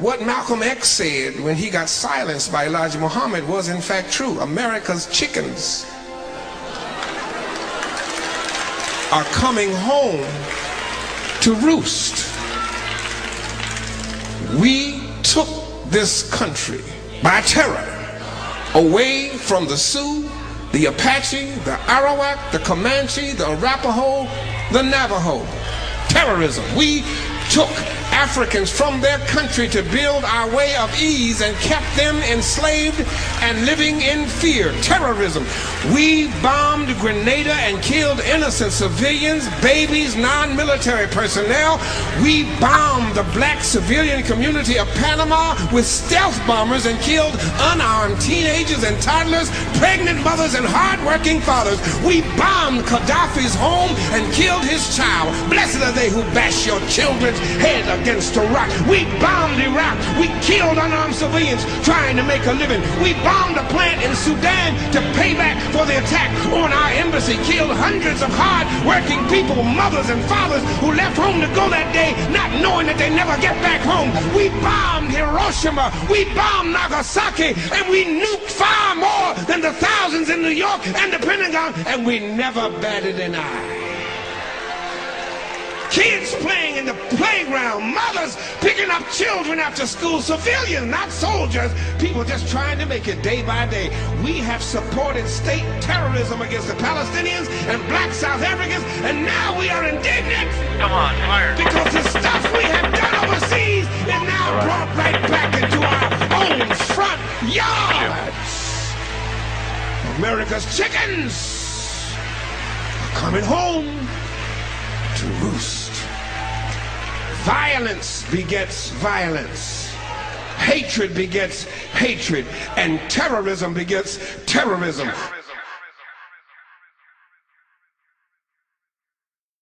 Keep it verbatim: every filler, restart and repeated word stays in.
what Malcolm X said when he got silenced by Elijah Mohammed was in fact true. America's chickens are coming home to roost. We took this country by terror away from the Sioux, the Apache, the Arowak, the Comanche, the Arapahoe, the Navajo. Terrorism. We took Africans from their country to build our way of ease and kept them enslaved and living in fear. Terrorism. We bombed Granada and killed innocent civilians, babies, non-military personnel. We bombed the black civilian community of Panama with stealth bombers and killed unarmed teenagers and toddlers, pregnant mothers and hardworking fathers. We bombed Qaddafi's home and killed his child. Blessed are they who bash your children's head against a rock. We bombed Iraq. We killed unarmed civilians trying to make a living. We bombed a plant in Sudan to pay back for the attack on our embassy. Killed hundreds of hard-working people, mothers and fathers who left home to go that day not knowing that they never get back home. We bombed Hiroshima. We bombed Nagasaki. And we nuked far more than the thousands in New York and the Pentagon. And we never batted an eye. Kids playing in the playground, mothers picking up children after school, civilians, not soldiers, people just trying to make it day by day. We have supported state terrorism against the Palestinians and black South Africans, and now we are indignant. Come on, fire. Because the stuff we have done overseas is now brought right back into our own front yards. America's chickens are coming home to roost. Violence begets violence. Hatred begets hatred. And terrorism begets terrorism.